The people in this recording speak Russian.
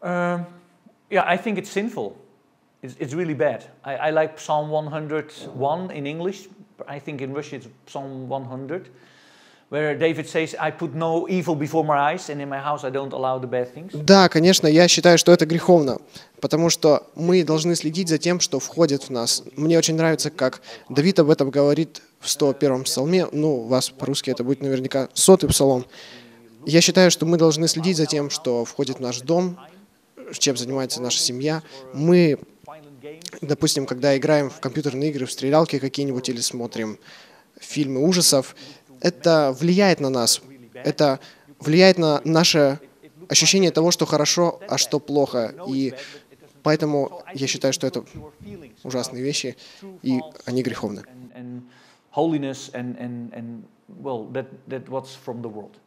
Um, yeah, I think it's sinful. It's really bad. I like Psalm 101 in English. I think in Russian it's Psalm 100, where David says, I put no evil before my eyes, and in my house I don't allow the bad things. Да, конечно, я считаю, что это греховно, потому что мы должны следить за тем, что входит в нас. Мне очень нравится, как Давид об этом говорит в 101-м псалме, ну, у вас по-русски это будет наверняка 100-й псалом. Я считаю, что мы должны следить за тем, что входит в наш дом, чем занимается наша семья. Мы, допустим, когда играем в компьютерные игры, в стрелялки какие-нибудь или смотрим фильмы ужасов, это влияет на нас. Это влияет на наше ощущение того, что хорошо, а что плохо. И поэтому я считаю, что это ужасные вещи, и они греховны. And holiness and well, that what's from the world.